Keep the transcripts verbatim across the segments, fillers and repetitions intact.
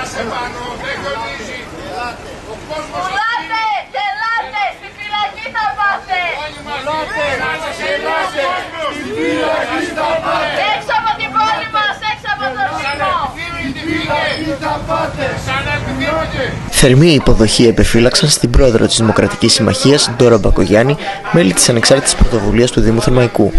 σε πάνω, δεν κολλήσει. Ο κόσμος... Πουλάτε, γελάτε, στη φυλακή θα πάτε. Πουλάτε, γελάτε, στη φυλακή θα πάτε. Έξω από την πόλη μας, έξω από το Δήμο. Θερμή υποδοχή επεφύλαξαν στην πρόεδρο της Δημοκρατικής Συμμαχίας, Ντόρα Μπακογιάννη, μέλη της Ανεξάρτητης Πρωτοβουλίας του Δήμου Θερμαϊκού.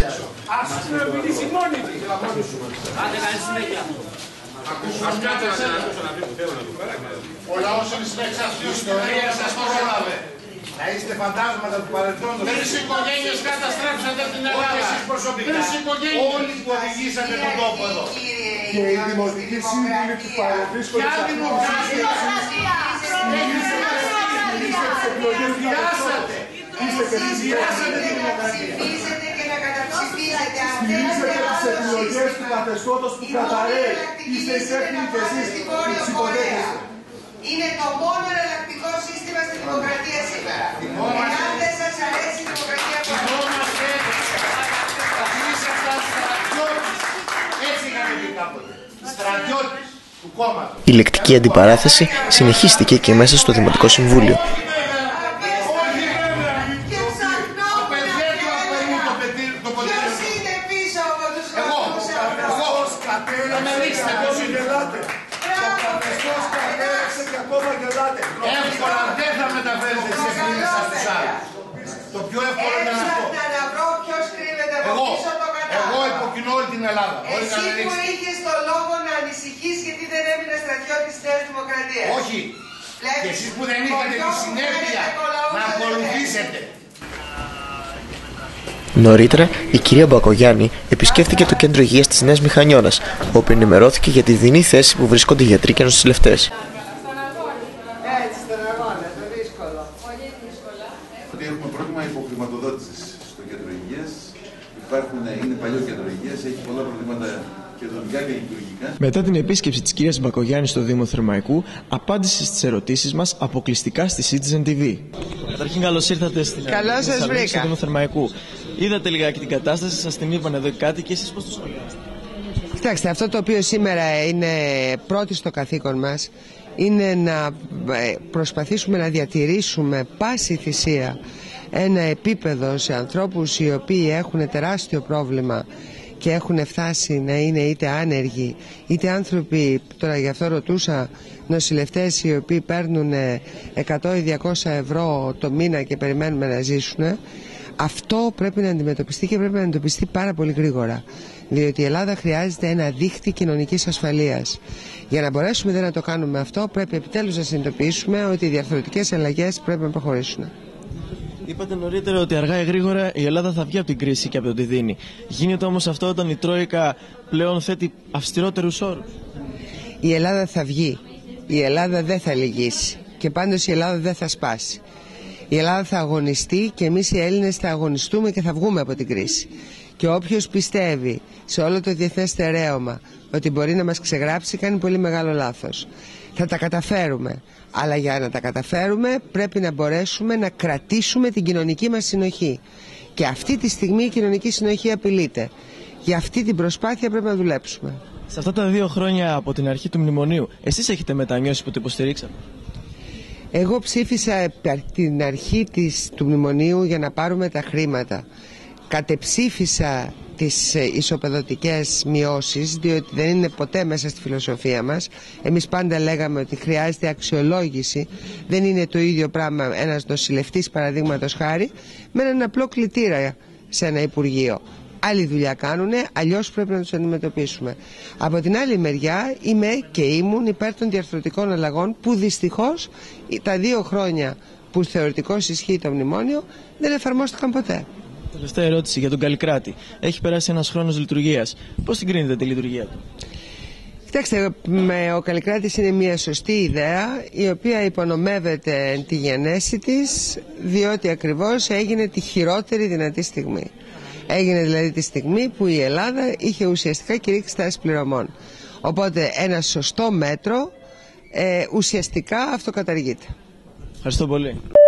Ο λαός είναι συνέχεια αυτή η ιστορία σας το πρόλαβε. Να είστε φαντάσματα του παρελθόντος. Τρεις οικογένειες καταστρέψατε την Ελλάδα. Όχι εσείς προσωπικά. Τρεις οικογένειες. Όλοι που οδηγήσατε τον τόπο εδώ. Και οι δημοτικοί σύμβουλοι που παρευρίσκονται σε αυτήν την Δημοκρατία! Βιάσατε. Βιάσατε τη δημοκρατία. Στηρίζετε τις επιλογές του καθεστώτος που καταραίει. Είστε υπεύθυνοι και εσείς που τις υποδέχεστε. Είναι το μόνο εναλλακτικό σύστημα στη δημοκρατία σήμερα. Εάν δεν σας αρέσει η δημοκρατία που Θυμόμαστε ότι ήσασταν στρατιώτης. Έτσι είχατε πει κάποτε. Στρατιώτης του κόμματος. Η λεκτική αντιπαράθεση συνεχίστηκε και μέσα στο Δημοτικό Συμβούλιο. Ποιος είναι πίσω από τους κόσμους αυτούς? Εύκολα δεν θα μεταφέρετε τις ευθύνες σας στους άλλους. Το πιο εύκολο είναι αυτό. Έψαχνα να βρω ποιος κρύβεται από Εγώ, πίσω το εγώ κατάλαβα. υποκινώ όλη την Ελλάδα. Μπορείτε να με Εσύ που ρίξετε. είχες το λόγο να ανησυχείς γιατί δεν έμεινε στρατιώτης της Νέας Δημοκρατίας. Όχι. Βλέπεις, Και εσείς που δεν είχατε τη συνέπεια να ακολουθήσετε. Νωρίτερα, η κυρία Μπακογιάννη επισκέφθηκε το κέντρο υγείας της Νέας Μηχανιώνας, όπου ενημερώθηκε για τη δεινή θέση που βρίσκονται οι γιατροί και νοσηλευτές. Έτσι στεναγώνεται, δύσκολο. Πολύ δύσκολα. Ότι έχουμε πρόβλημα υποχρηματοδότησης στο κέντρο υγείας. Υπάρχουν, είναι παλιό κέντρο υγείας, έχει πολλά προβλήματα κοινωνικά και λειτουργικά. Μετά την επίσκεψη της κυρίας Μπακογιάννη στο Δήμο Θερμαϊκού, απάντησε στις ερωτήσεις μας αποκλειστικά στη Citizen τι βι. Καταρχήν, καλώς ήρθατε στην Θεσσαλονίκη στο Δήμο Θερμαϊκού. Είδατε λιγάκι την κατάσταση, σας την είπαν εδώ κάτι και εσείς πώς το σχολιάσετε? Κοιτάξτε, αυτό το οποίο σήμερα είναι πρώτη στο καθήκον μας είναι να προσπαθήσουμε να διατηρήσουμε πάση θυσία ένα επίπεδο σε ανθρώπους οι οποίοι έχουν τεράστιο πρόβλημα και έχουν φτάσει να είναι είτε άνεργοι είτε άνθρωποι, τώρα γι' αυτό ρωτούσα, νοσηλευτές οι οποίοι παίρνουν εκατό ή διακόσια ευρώ το μήνα και περιμένουμε να ζήσουν. Αυτό πρέπει να αντιμετωπιστεί και πρέπει να αντιμετωπιστεί πάρα πολύ γρήγορα, διότι η Ελλάδα χρειάζεται ένα δίχτυ κοινωνικής ασφαλείας. Για να μπορέσουμε δεν να το κάνουμε αυτό, πρέπει επιτέλους να συνειδητοποιήσουμε ότι οι διαρθρωτικές αλλαγές πρέπει να προχωρήσουν. Είπατε νωρίτερα ότι αργά ή γρήγορα η Ελλάδα θα βγει από την κρίση και από το τι δίνει. Γίνεται όμως αυτό όταν η Τρόικα πλέον θέτει αυστηρότερους όρους? Η Ελλάδα θα βγει. Η Ελλάδα δεν θα λυγίσει. Και πάντως η Ελλάδα δεν θα σπάσει. Η Ελλάδα θα αγωνιστεί και εμείς οι Έλληνες θα αγωνιστούμε και θα βγούμε από την κρίση. Και όποιος πιστεύει σε όλο το διεθνές στερέωμα ότι μπορεί να μας ξεγράψει, κάνει πολύ μεγάλο λάθος. Θα τα καταφέρουμε. Αλλά για να τα καταφέρουμε πρέπει να μπορέσουμε να κρατήσουμε την κοινωνική μας συνοχή. Και αυτή τη στιγμή η κοινωνική συνοχή απειλείται. Για αυτή την προσπάθεια πρέπει να δουλέψουμε. Σε αυτά τα δύο χρόνια από την αρχή του μνημονίου, εσείς έχετε μετανιώσει που το υποστηρίξατε? Εγώ ψήφισα την αρχή της, του μνημονίου για να πάρουμε τα χρήματα. Κατεψήφισα τις ισοπεδωτικές μειώσεις, διότι δεν είναι ποτέ μέσα στη φιλοσοφία μας. Εμείς πάντα λέγαμε ότι χρειάζεται αξιολόγηση. Δεν είναι το ίδιο πράγμα ένας νοσηλευτής, παραδείγματος χάρη, με έναν απλό κλητήρα σε ένα υπουργείο. Άλλη δουλειά κάνουνε, αλλιώς πρέπει να τους αντιμετωπίσουμε. Από την άλλη μεριά είμαι και ήμουν υπέρ των διαρθρωτικών αλλαγών που δυστυχώς τα δύο χρόνια που θεωρητικώς ισχύει το μνημόνιο δεν εφαρμόστηκαν ποτέ. Τελευταία ερώτηση για τον Καλλικράτη. Έχει περάσει ένας χρόνος λειτουργίας. Πώς συγκρίνετε τη λειτουργία του? Κοιτάξτε, με, ο Καλλικράτης είναι μια σωστή ιδέα η οποία υπονομεύεται τη γενέση της, διότι ακριβώς έγινε τη χειρότερη δυνατή στιγμή. Έγινε δηλαδή τη στιγμή που η Ελλάδα είχε ουσιαστικά κηρύξει τάση πληρωμών. Οπότε ένα σωστό μέτρο ε, ουσιαστικά αυτοκαταργείται. Ευχαριστώ πολύ.